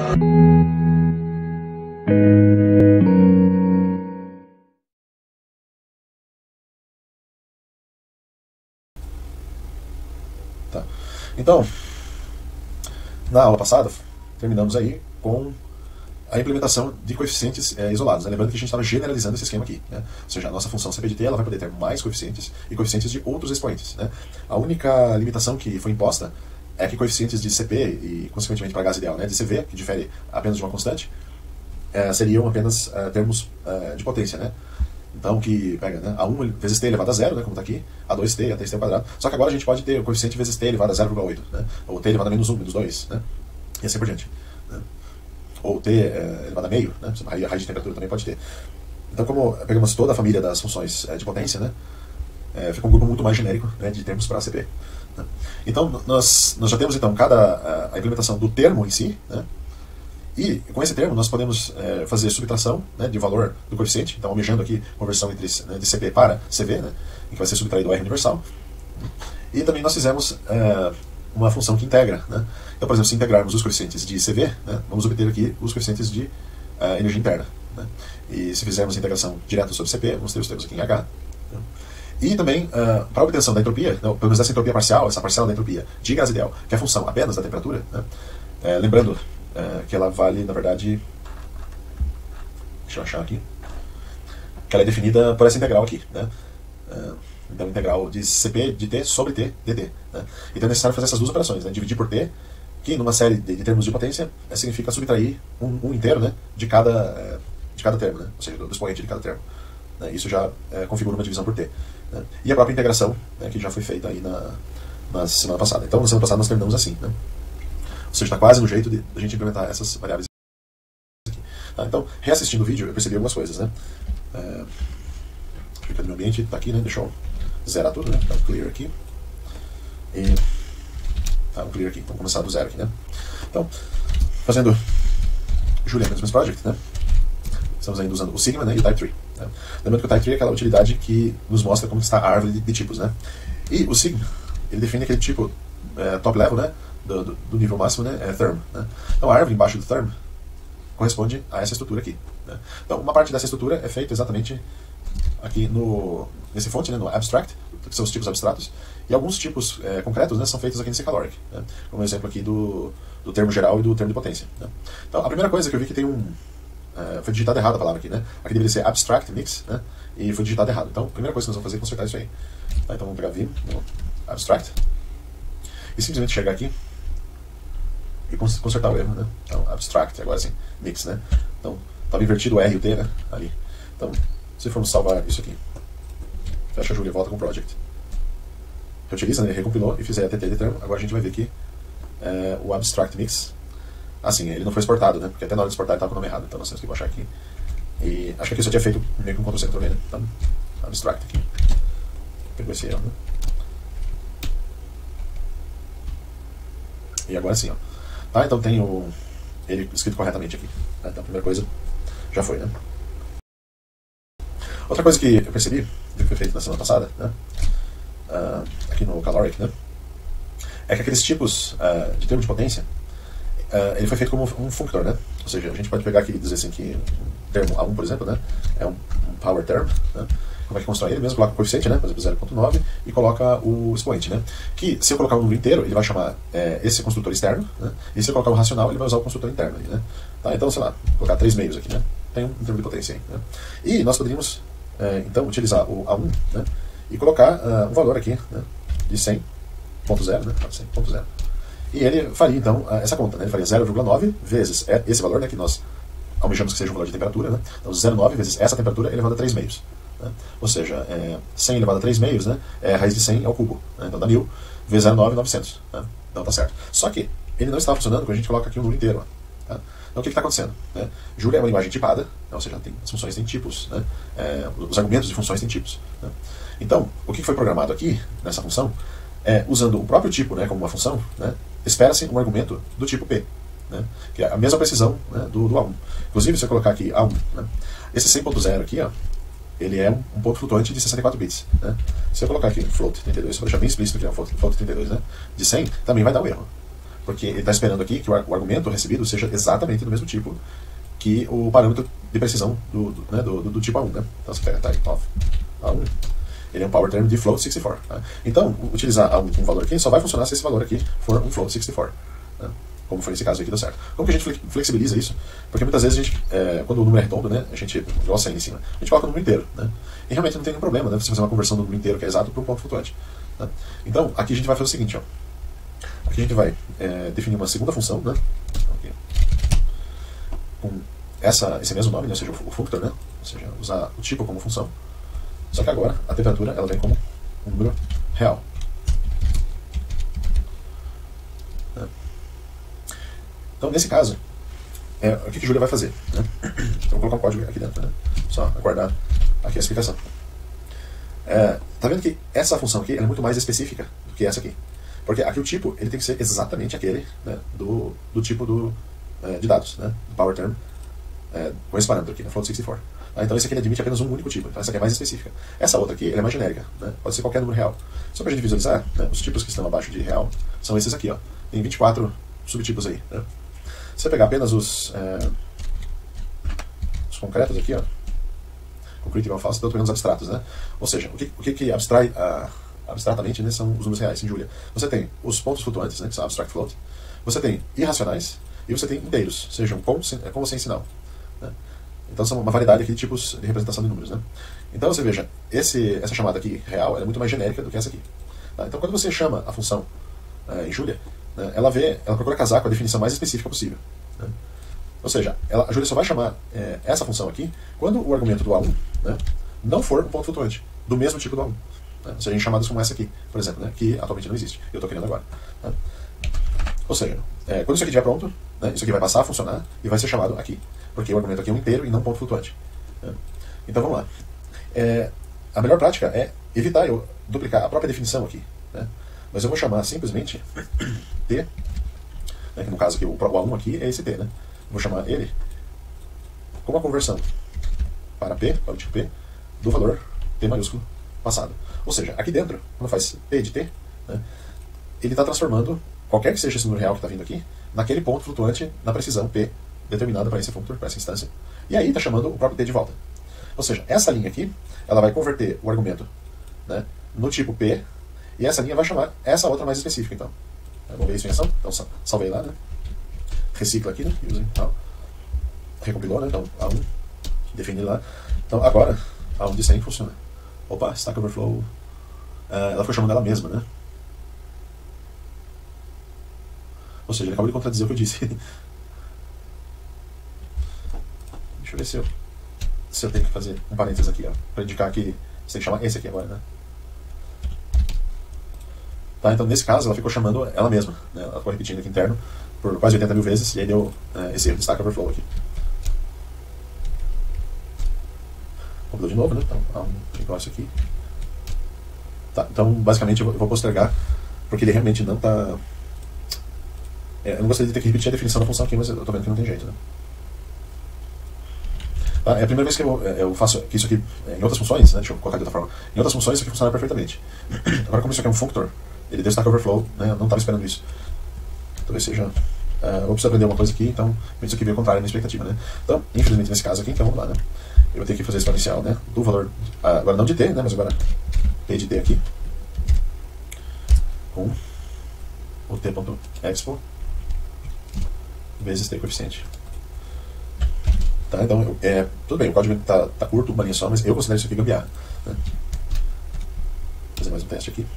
Tá. Então, na aula passada, terminamos aí com a implementação de coeficientes isolados, né? Lembrando que a gente estava generalizando esse esquema aqui, né? Ou seja, a nossa função CP de t ela vai poder ter mais coeficientes e coeficientes de outros expoentes, né? A única limitação que foi imposta é que coeficientes de CP e, consequentemente, para gás ideal, né, de CV, que difere apenas de uma constante, seriam apenas termos de potência, né? Então, que pega, né, A1 vezes t elevado a zero, né, como está aqui, A2t, a 3t ao quadrado. Só que agora a gente pode ter o coeficiente vezes t elevado a 0,8, né? Ou t elevado a menos 1, menos 2, né? E assim por diante, né? Ou t elevado a meio, né? A raiz de temperatura também pode ter. Então, como pegamos toda a família das funções de potência, né, fica um grupo muito mais genérico, né, de termos para CP. Né? Então, nós já temos então a implementação do termo em si, né? E com esse termo nós podemos fazer subtração, né, de valor do coeficiente, então almejando aqui conversão entre, né, de CP para CV, né, em que vai ser subtraído o R universal. E também nós fizemos uma função que integra, né? Então, por exemplo, se integrarmos os coeficientes de CV, né, vamos obter aqui os coeficientes de energia interna, né? E se fizermos a integração direto sobre CP, vamos ter os termos aqui em H. Né? E também, para a obtenção da entropia, pelo menos dessa entropia parcial, essa parcela da entropia de gás ideal, que é a função apenas da temperatura, né? Lembrando que ela vale, na verdade, deixa eu achar aqui, que ela é definida por essa integral aqui, né? Então, integral de CP de t sobre t dt, né? Então é necessário fazer essas duas operações, né? Dividir por t, que numa série de termos de potência significa subtrair um inteiro, né, de cada termo, né? Ou seja, do expoente de cada termo. Né? Isso já configura uma divisão por t. Né? E a própria integração, né, que já foi feita aí na semana passada. Então, na semana passada nós terminamos assim, né? Ou seja, está quase no jeito de a gente implementar essas variáveis aqui. Tá? Então, reassistindo o vídeo, eu percebi algumas coisas, né? Fica no meu ambiente, está aqui, né? Deixa eu zerar tudo, né? Tá um clear aqui. E tá um clear aqui. Vamos começar do zero aqui, né? Então, fazendo Julia Management Project, né? Estamos ainda usando o Sigma, né, e o Type Tree. Né? Lembrando que o Type Tree é aquela utilidade que nos mostra como está a árvore de tipos, né? E o Sigma, ele define aquele tipo top level, né? Do nível máximo, né, term. Né? Então a árvore embaixo do term corresponde a essa estrutura aqui. Né? Então uma parte dessa estrutura é feita exatamente aqui nesse fonte, né, no abstract, que são os tipos abstratos, e alguns tipos concretos, né, são feitos aqui nesse caloric, né? Como exemplo aqui do termo geral e do termo de potência. Né? Então a primeira coisa que eu vi que tem foi digitada errada a palavra aqui, né? Aqui deveria ser abstract mix, né? E foi digitado errado. Então a primeira coisa que nós vamos fazer é consertar isso aí. Tá? Então vamos pegar vim no abstract e simplesmente chegar aqui e consertar o erro, né? Então, abstract, agora sim, mix, né? Então, estava invertido o R e o T, né? Ali. Então, se formos salvar isso aqui, fecha a Julia e volta com o project. Reutiliza, né? Ele recompilou e fizer a TT de termo. Agora a gente vai ver que o abstract mix, assim, ele não foi exportado, né? Porque até na hora de exportar ele estava com o nome errado. Então, nós temos que baixar aqui. E acho que aqui eu só tinha feito meio que um Ctrl+C, Ctrl+V, né? Então, abstract aqui. Pegou esse erro, né? E agora sim, ó. Tá, então tem ele escrito corretamente aqui. Tá? Então a primeira coisa já foi, né? Outra coisa que eu percebi, que foi feito na semana passada, né? Aqui no caloric, né? É que aqueles tipos de termo de potência, ele foi feito como um functor, né? Ou seja, a gente pode pegar aqui e dizer assim que o termo A1, por exemplo, né? É um power term, né? Como é que constrói ele mesmo? Coloca o coeficiente, né? Por exemplo, 0.9 e coloca o expoente, né? Que se eu colocar um número inteiro, ele vai chamar esse construtor externo, né? E se eu colocar um racional, ele vai usar o construtor interno ali, né? Tá? Então, sei lá, vou colocar 3 meios aqui, né? Tem um termo de potência aí, né? E nós poderíamos, então, utilizar o A1, né? E colocar um valor aqui, né? De 100.0, né? 100.0. E ele faria, então, essa conta, né? Ele faria 0,9 vezes esse valor, né? Que nós almejamos que seja um valor de temperatura, né? Então, 0,9 vezes essa temperatura elevado a 3 meios. Né? Ou seja, 100 elevado a 3 meios, né? É a raiz de 100 ao cubo. Né? Então dá 1000 vezes 0,9, 900. Né? Então tá certo. Só que ele não está funcionando quando a gente coloca aqui um número inteiro. Tá? Então o que está acontecendo? Né? Julia é uma linguagem tipada, ou seja, as funções têm tipos. Né? Os argumentos de funções têm tipos. Né? Então, o que foi programado aqui, nessa função, usando o próprio tipo, né, como uma função, né, espera-se um argumento do tipo P. Né, que é a mesma precisão, né, do A1. Inclusive, se eu colocar aqui A1, né, esse 100.0 aqui, ó, ele é um ponto flutuante de 64 bits. Né? Se eu colocar aqui float 32, só para deixar bem explícito que é um float 32, né, de 100, também vai dar um erro. Porque ele está esperando aqui que o argumento recebido seja exatamente do mesmo tipo que o parâmetro de precisão do tipo A1, né? Então você pega type of A1, ele é um power term de float 64. Tá? Então, utilizar um valor aqui só vai funcionar se esse valor aqui for um float 64. Né? Como foi nesse caso aqui, deu certo. Como que a gente flexibiliza isso? Porque muitas vezes a gente, quando o número é redondo, né, a gente, igual 100 em cima, a gente coloca o número inteiro. Né? E realmente não tem nenhum problema, né, você fazer uma conversão do número inteiro, que é exato, para um ponto flutuante. Né? Então, aqui a gente vai fazer o seguinte, ó. Aqui a gente vai definir uma segunda função, né? Okay. Com esse mesmo nome, né? Ou seja, o functor, né? Ou seja, usar o tipo como função. Só que agora a temperatura ela vem como um número real. Né? Então, nesse caso, o que a Julia vai fazer? Né? Eu vou colocar um código aqui dentro, né? Só aguardar aqui a explicação. Tá vendo que essa função aqui ela é muito mais específica do que essa aqui? Porque aqui o tipo ele tem que ser exatamente aquele, né, do tipo de dados, né, do power term, com esse parâmetro aqui, né, float 64. Então esse aqui ele admite apenas um único tipo, então essa aqui é mais específica. Essa outra aqui ela é mais genérica, né, pode ser qualquer número real. Só para a gente visualizar, né, os tipos que estão abaixo de real são esses aqui, ó. Tem 24 subtipos aí. Né. Se você pegar apenas os concretos aqui, ó, concrete igual falso, estou pegando os abstratos, né? Ou seja, o que abstrai abstratamente, né, são os números reais em Julia. Você tem os pontos flutuantes, né, que são abstract float. Você tem irracionais e você tem inteiros, sejam com ou sem sinal. Né? Então são uma variedade aqui de tipos de representação de números. Né? Então você veja, essa chamada aqui real é muito mais genérica do que essa aqui. Tá? Então quando você chama a função em Julia, né, ela procura casar com a definição mais específica possível. Né? Ou seja, a Julia só vai chamar essa função aqui quando o argumento do A1, né, não for um ponto flutuante do mesmo tipo do A1. Né? Ou seja, em chamadas como essa aqui, por exemplo, né, que atualmente não existe. Eu estou criando agora. Né? Ou seja, quando isso aqui estiver pronto, né, isso aqui vai passar a funcionar e vai ser chamado aqui. Porque o argumento aqui é um inteiro e não um ponto flutuante. Né? Então vamos lá. A melhor prática é evitar eu duplicar a própria definição aqui. Né? Mas eu vou chamar simplesmente T, né, que no caso aqui o A1 aqui é esse T. Né? Vou chamar ele como a conversão para P, para o tipo P, do valor T maiúsculo passado. Ou seja, aqui dentro, quando faz P de T, né, ele está transformando qualquer que seja esse número real que está vindo aqui, naquele ponto flutuante na precisão P, determinada para esse functor, para essa instância. E aí está chamando o próprio T de volta. Ou seja, essa linha aqui, ela vai converter o argumento, né, no tipo P, e essa linha vai chamar essa outra mais específica, então. Vamos ver isso em ação? Então, salvei lá, né? Recicla aqui, né? Usem, tal. Recompilou, né? Então, A1, defini lá. Então, agora, A1 de 100 funciona. Opa, Stack Overflow. Ela foi chamando ela mesma, né? Ou seja, ele acabou de contradizer o que eu disse. Deixa eu ver se eu tenho que fazer um parênteses aqui, ó, para indicar que você tem que chamar esse aqui agora, né? Tá, então, nesse caso, ela ficou chamando ela mesma. Né? Ela ficou repetindo aqui interno por quase 80 mil vezes, e aí deu esse erro de Stack Overflow aqui. Compilou de novo, né? Então, um negócio aqui. Tá, então, basicamente, eu vou postergar, porque ele realmente não está... eu não gostaria de ter que repetir a definição da função aqui, mas eu estou vendo que não tem jeito, né? Tá, é a primeira vez que eu faço isso aqui em outras funções, né? Deixa eu colocar de outra forma. Em outras funções isso aqui funciona perfeitamente. Agora, como isso aqui é um functor, ele deu Stack Overflow, né? Eu não estava esperando isso. Talvez seja... eu preciso aprender uma coisa aqui, então isso aqui veio contrário à minha expectativa, né? Então, infelizmente, nesse caso aqui, então vamos lá, né? Eu vou ter que fazer esse exponencial, né? Do valor... agora não de t, né? Mas agora p de t aqui. Com o t.expo vezes t coeficiente. Tá, então, tudo bem, o código tá curto, uma linha só, mas eu considero isso aqui gambiarra. Né? Vou fazer mais um teste aqui.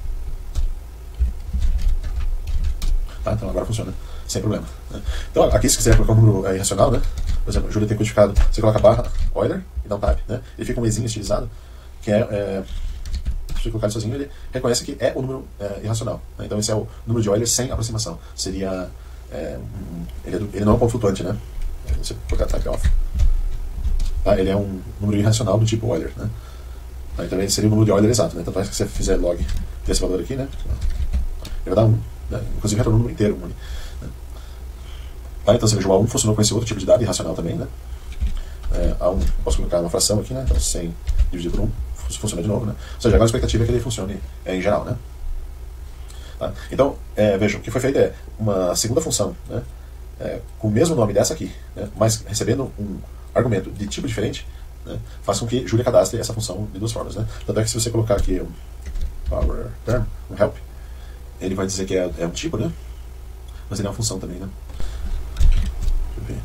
Tá, então agora funciona, sem problema. Né? Então, aqui se quiser colocar um número irracional, né? Por exemplo, Julia tem codificado, você coloca barra Euler e dá um tab. Né? Ele fica um ezinho estilizado, que se eu colocar ele sozinho, ele reconhece que é o número irracional. Né? Então esse é o número de Euler sem aproximação. Seria... ele não é um ponto flutuante, né? Você colocar type off. Tá? Ele é um número irracional do tipo Euler. Né? Tá? Então ele seria o número de Euler exato. Né? Tanto é que se você fizer log desse valor aqui, né? Ele vai dar 1. Né? Inclusive retorna o número inteiro. 1, né? Tá? Então você veja, o A1 funcionou com esse outro tipo de dado irracional também. Né? A1, posso colocar uma fração aqui, né? Então 100 dividido por 1 funciona de novo. Né? Ou seja, agora a expectativa é que ele funcione em geral. Né? Tá? Então, vejam, o que foi feito é uma segunda função, né, com o mesmo nome dessa aqui, né, mas recebendo um argumento de tipo diferente, né, faz com que Julia cadastre essa função de duas formas. Né? Tanto é que se você colocar aqui um power term, um help, ele vai dizer que é um tipo, né? Mas ele é uma função também, né? Deixa eu ver.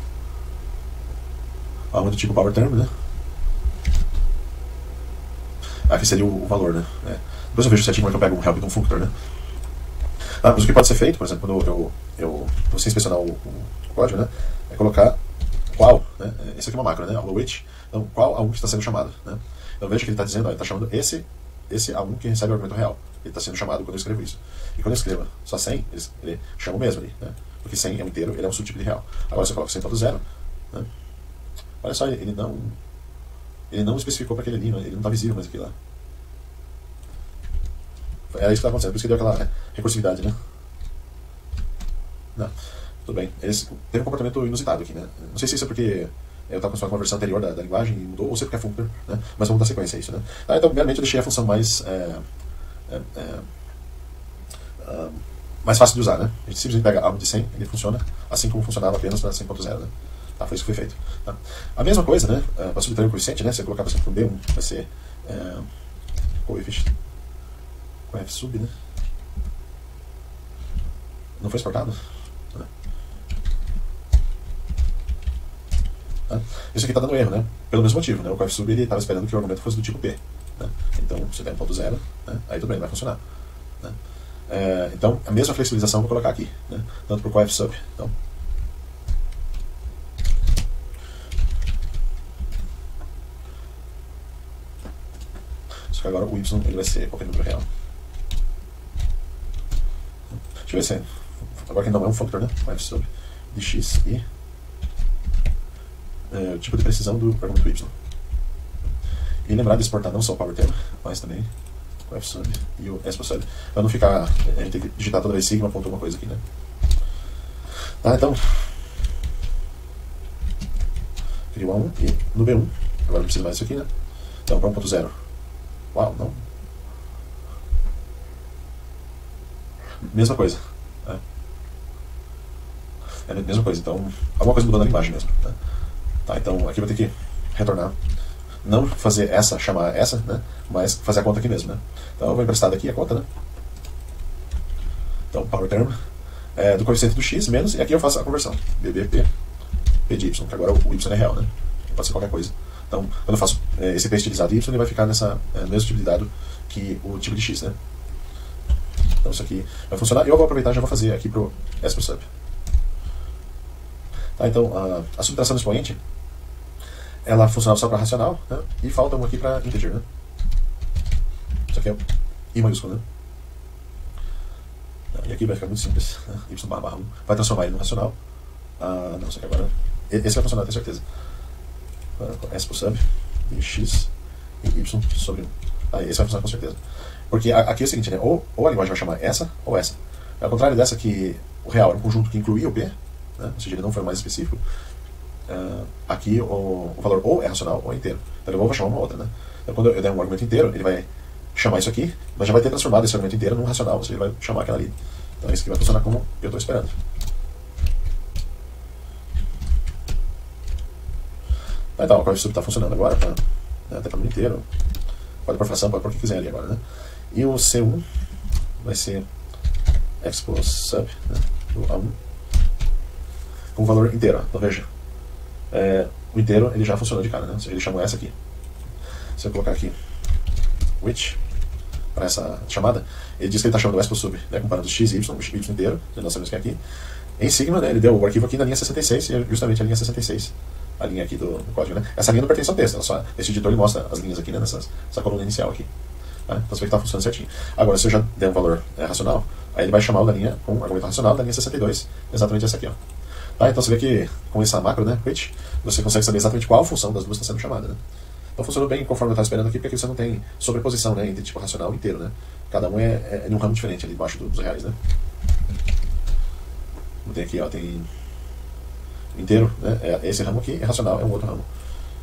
Uma do tipo power term, né? Aqui seria o valor, né? Depois eu vejo certinho como é que eu pego um help de um functor, né? Mas o que pode ser feito, por exemplo, quando você inspecionar o código, né? É colocar qual, né? Esse aqui é uma macro, né? Which. Então, qual A1 que está sendo chamado, né? Então veja que ele está dizendo, ele está chamando esse A1 que recebe o argumento real. Ele está sendo chamado quando eu escrevo isso. E quando eu escrevo só 100, ele chama o mesmo ali, né? Porque 100 é um inteiro, ele é um subtipo de real. Agora você coloca 100.0, né? Olha só, ele não especificou para aquele ali, ele não está visível mais aqui lá. Era isso que estava acontecendo, por isso que deu aquela recursividade, né? Não, tudo bem. Eles teve um comportamento inusitado aqui, né? Não sei se isso é porque eu estava acostumado com a versão anterior da linguagem e mudou, ou se é porque é functor, né? Mas vamos dar sequência a isso, né? Então, primeiramente, eu deixei a função mais fácil de usar, né? A gente simplesmente pega algo de 100, ele funciona assim como funcionava apenas para 100.0, né? Tá, foi isso que foi feito. Tá? A mesma coisa, né? Para subtrair o coeficiente, né? Se você colocar, por exemplo, um B1, vai ser coefficient com F sub, né? Não foi exportado? Isso aqui está dando erro, né? Pelo mesmo motivo, né? O coef sub ele estava esperando que o argumento fosse do tipo P, né? Então, se der 1.0, né? Aí tudo bem, vai funcionar, né? Então, a mesma flexibilização eu vou colocar aqui, né? Tanto para o coef sub. Então, só que agora o y ele vai ser qualquer número real. Deixa eu ver se agora que não é um functor, né? Coef sub de x e o tipo de precisão do argumento y. E lembrar de exportar não só o power term, mas também o f sub e o s sub, para não ficar a gente tem que digitar toda vez sigma ponto alguma coisa aqui, né? Tá, então cria o A1 e no B1 agora não precisa mais disso aqui, né? Então para 1.0, uau, não, mesma coisa, é a mesma coisa, então alguma coisa mudou na linguagem mesmo, né? Tá, então aqui eu vou ter que retornar, não fazer essa, chamar essa, né? Mas fazer a conta aqui mesmo, né? Então eu vou emprestar daqui a conta, né? Então power term do coeficiente do x menos, e aqui eu faço a conversão, bbp p de y, que agora o y é real, né? Pode ser qualquer coisa. Então quando eu faço esse p estilizado y, ele vai ficar nessa mesmo tipo de dado que o tipo de x, né? Então isso aqui vai funcionar, e eu vou aproveitar e já vou fazer aqui pro s sub. Tá, então a subtração do expoente ela funcionava só para racional, né? E falta um aqui para integer, né? Isso aqui é I maiúsculo, né? E aqui vai ficar muito simples, né? Y barra 1 vai transformar ele no racional. Não, isso aqui agora esse vai funcionar, tenho certeza. S por sub de x e y sobre 1. Esse vai funcionar com certeza, porque aqui é o seguinte, né? Ou a linguagem vai chamar essa ou essa. Ao contrário dessa que o real era um conjunto que incluía o p, né? Ou seja, ele não foi mais específico. Aqui o valor ou é racional ou é inteiro. Então eu vou chamar uma outra, né? Então quando eu der um argumento inteiro, ele vai chamar isso aqui, mas já vai ter transformado esse argumento inteiro num racional, ou seja, ele vai chamar aquela ali. Então isso aqui vai funcionar como eu estou esperando. Então o coef sub está funcionando agora, até para o número inteiro. Pode pôr fração, pode pôr o que quiser ali agora, né? E o C1 vai ser expos sub, né, do A1 com o valor inteiro. Ó. Então veja, o inteiro ele já funcionou de cara, né? Ele chamou essa aqui. Se eu colocar aqui which para essa chamada, ele diz que ele está chamando o expos sub, né, comparando x e y, o y inteiro, nós sabemos que é aqui. Em sigma, né, ele deu o arquivo aqui na linha 66, e é justamente a linha 66. A linha aqui do código, né? Essa linha não pertence ao texto, só esse editor ele mostra as linhas aqui, né, essa coluna inicial aqui. Tá? Então você vê que está funcionando certinho. Agora, se eu já der um valor racional, aí ele vai chamar o da linha com o argumento racional da linha 62, exatamente essa aqui, ó. Tá? Então você vê que com essa macro, né, which, você consegue saber exatamente qual função das duas está sendo chamada, né? Então funcionou bem conforme eu estava esperando aqui, porque aqui você não tem sobreposição, né, entre tipo racional e inteiro, né? Cada um é em um ramo diferente ali debaixo dos reais, né? Não tem aqui, ó, tem inteiro, né? Esse ramo aqui é racional, é um outro ramo.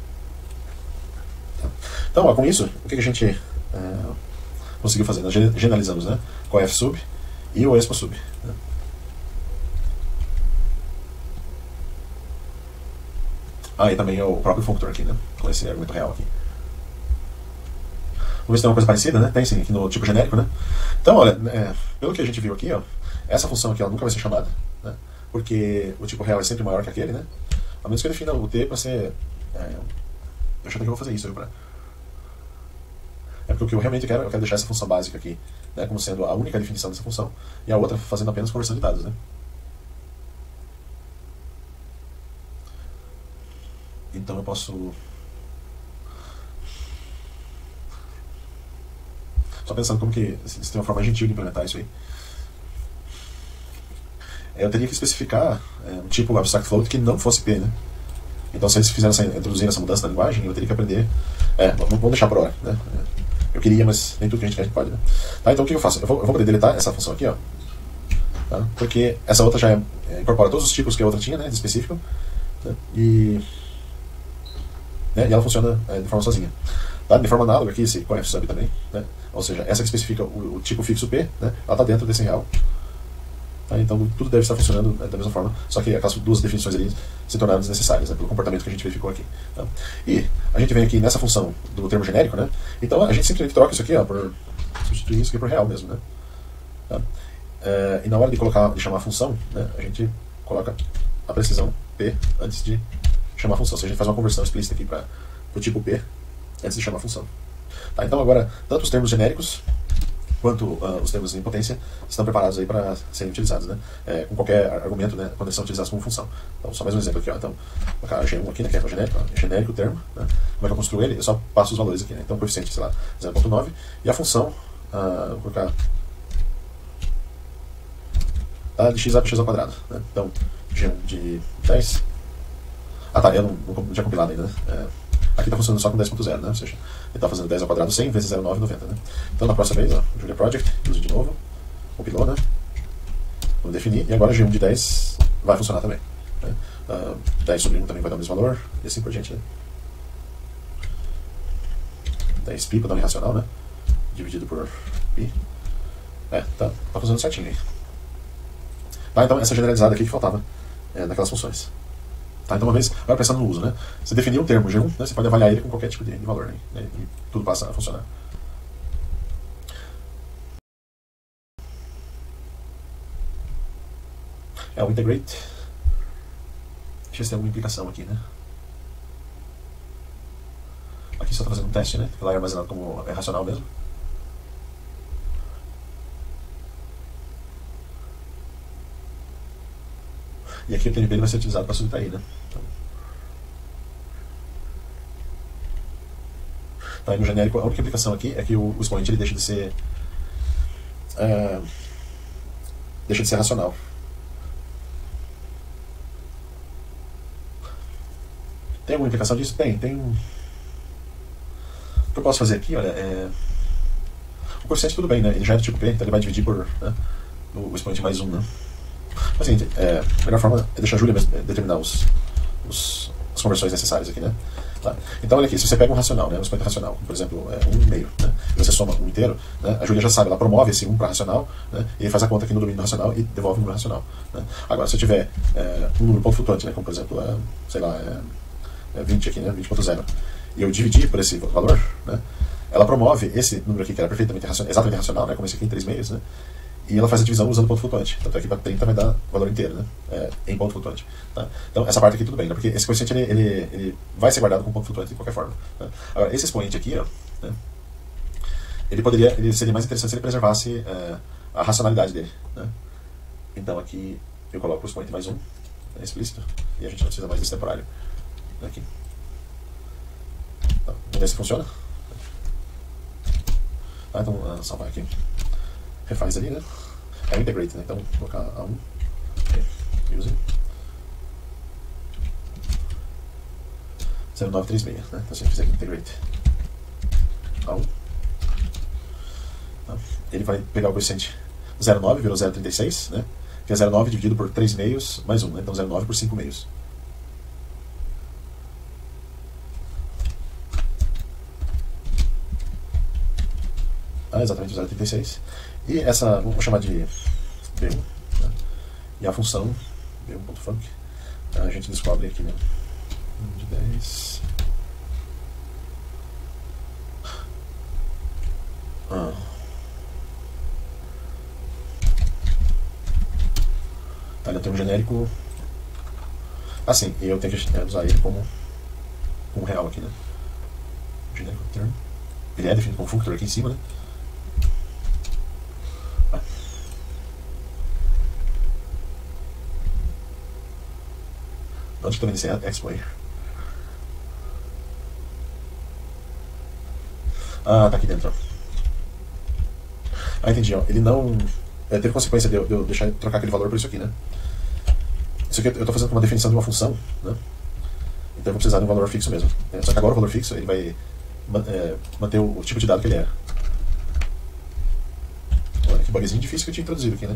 Tá. Então, ó, com isso, o que a gente conseguiu fazer? Nós generalizamos, né? Coef sub e o expo sub, né? E também o próprio functor aqui, né? Com esse argumento real aqui. Vamos ver se tem uma coisa parecida, né? Tem sim, aqui no tipo genérico, né? Então, olha, pelo que a gente viu aqui, ó, essa função aqui ela nunca vai ser chamada, né? Porque o tipo real é sempre maior que aquele, né? A menos que eu defina o t para ser... eu acho que eu vou fazer isso, viu? Porque o que eu realmente quero, eu quero deixar essa função básica aqui, né, como sendo a única definição dessa função, e a outra fazendo apenas conversão de dados, né? Então eu posso... Só pensando como que se tem uma forma gentil de implementar isso aí. Eu teria que especificar um tipo abstract float que não fosse P, né? Então se eles introduzirem essa mudança na linguagem, eu teria que aprender... vamos deixar por hora, né? Eu queria, mas nem tudo que a gente quer a gente pode, né? Tá, então o que eu faço? Eu vou poder deletar essa função aqui, ó. Tá? Porque essa outra já incorpora todos os tipos que a outra tinha, né, de específico, né? E ela funciona de forma sozinha. Tá? De forma análoga aqui, esse coef sub também, né? Ou seja, essa que especifica o tipo fixo P, né? Ela está dentro desse real. Tá? Então tudo deve estar funcionando da mesma forma, só que aquelas duas definições ali se tornaram desnecessárias, né, pelo comportamento que a gente verificou aqui. Tá? E a gente vem aqui nessa função do termo genérico, né? Então a gente simplesmente troca isso aqui, ó, por substituir isso aqui por real mesmo, né? Tá? E na hora de chamar a função, né, a gente coloca a precisão P antes de chamar a função. Ou seja, a gente faz uma conversão explícita aqui para o tipo P antes de chamar a função. Tá? Então agora, tanto os termos genéricos quanto os termos em potência estão preparados aí para serem utilizados, né? Com qualquer argumento, né, quando eles são utilizados como função. Então, só mais um exemplo aqui, ó. Então, vou colocar G1 aqui, né, que é o genérico, ó, genérico termo, né? Como é que eu construo ele? Eu só passo os valores aqui, né? Então, o coeficiente, sei lá, 0.9, e a função, vou colocar de x vai para x ao quadrado, né? Então, G1 de 10. Tá, eu não tinha compilado ainda, né? Aqui está funcionando só com 10.0, né? Ou seja, ele está fazendo 10 ao quadrado 100 vezes 0,9, 90, né? Então, na próxima vez, ó, Julia Project, use de novo, compilou, né? Vamos definir, e agora G1 de 10 vai funcionar também, né? 10 sobre 1 também vai dar o mesmo valor, e assim por diante, né? 10 pi para dar um irracional, né? Dividido por pi. Tá funcionando certinho aí. Tá, então, essa generalizada aqui que faltava naquelas funções. Tá, então, uma vez, agora pensando no uso, né? Você definir um termo G1, né, você pode avaliar ele com qualquer tipo de valor, né? E tudo passa a funcionar. O integrate. Deixa eu ver se tem alguma implicação aqui, né? Aqui só está fazendo um teste, né? Lá é armazenado como racional mesmo. E aqui o TNP vai ser utilizado para subtrair, né? Então, tá, e no genérico, a única implicação aqui é que o expoente ele deixa de ser racional. Tem alguma implicação disso? Tem. O que eu posso fazer aqui, olha, o coeficiente tudo bem, né? Ele já é do tipo P, então ele vai dividir por o expoente mais 1, né? Mas assim, a melhor forma é deixar a Julia determinar as conversões necessárias aqui, né? Tá. Então, olha aqui, se você pega um racional, né, um expoente racional, por exemplo, 1,5, né, e você soma um inteiro, né, a Julia já sabe, ela promove esse 1 para racional, né, e ele faz a conta aqui no domínio racional e devolve o número racional. Né. Agora, se eu tiver um número ponto flutuante, né, como por exemplo, sei lá, 20 aqui, né, 20.0, e eu dividir por esse valor, né, ela promove esse número aqui, que era perfeitamente exatamente racional, né, como esse aqui em 3 meios, né, e ela faz a divisão usando ponto flutuante. Tanto é que para 30 vai dar o valor inteiro, né? Em ponto flutuante. Tá? Então, essa parte aqui tudo bem, né? Porque esse coeficiente ele vai ser guardado com ponto flutuante de qualquer forma. Tá? Agora, esse expoente aqui, ó, né? Ele seria mais interessante se ele preservasse a racionalidade dele. Né? Então, aqui eu coloco o expoente mais 1, explícito, e a gente não precisa mais desse temporário. Aqui. Tá. Vamos ver se funciona. Tá, então, salvar aqui. Refaz ali, né? É o integrate, né? Então, vou colocar A1. Use. 0936, né? Então, se a gente fizer aqui integrate A1. Tá? Ele vai pegar o coeficiente 0,9, virou 0,36, né? Que é 0,9 dividido por 3 meios mais 1, né? Então, 0,9 por 5 meios. Exatamente 0,36. E essa, vamos chamar de B1, né? E a função B1.func, a gente descobre aqui, né? 1 de 10. Tá, ele tem um genérico assim, e eu tenho que usar ele como real aqui, né? Genérico term. Ele é definido como functor aqui em cima, né? Onde que também disse exploit? Ah, tá aqui dentro. Ah, entendi, ó. Ele não teve consequência de eu trocar aquele valor por isso aqui, né? Isso aqui eu estou fazendo com uma definição de uma função, né? Então eu vou precisar de um valor fixo mesmo. Só que agora o valor fixo ele vai manter o tipo de dado que ele é. Olha que bugzinho difícil que eu tinha introduzido aqui, né?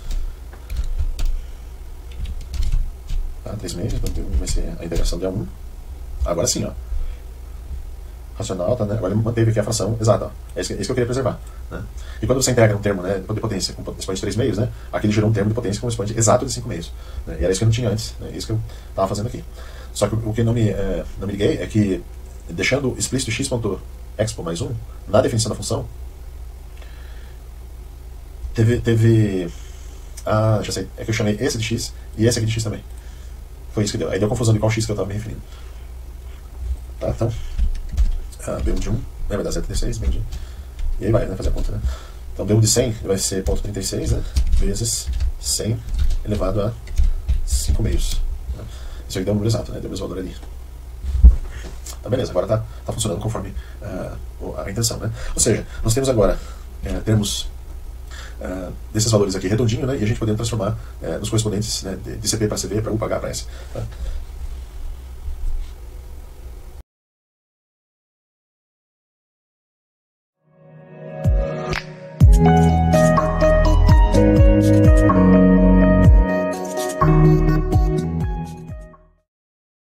Tá, 3 meses, então vai ser a integração de A1. Agora sim, ó. Racional, tá, né? Agora ele manteve aqui a fração exata, ó. É isso que eu queria preservar, né? E quando você integra um termo, né, de potência com expoente de 3 meios, né, aqui ele gerou um termo de potência com um expoente exato de 5 meios, né? E era isso que eu não tinha antes, né? Isso que eu estava fazendo aqui. Só que o que não me liguei é que, deixando explícito x.expo mais 1 na definição da função, teve já sei, é que eu chamei esse de x e esse aqui de x também. Foi isso que deu. Aí deu confusão de qual x que eu estava me referindo. Tá, então, B1 de 1, né, vai dar 0,36, B1 de 1. E aí vai, né, fazer a conta, né? Então B1 de 100 vai ser 0,36, né, vezes 100 elevado a 5 meios. Né? Isso aqui deu um número exato, né, deu o mesmo valor ali. Tá, beleza, agora tá funcionando conforme a intenção, né? Ou seja, nós temos agora termos desses valores aqui redondinho, né, e a gente podendo transformar nos correspondentes, né, de CP para CV, para U para H para S. Tá?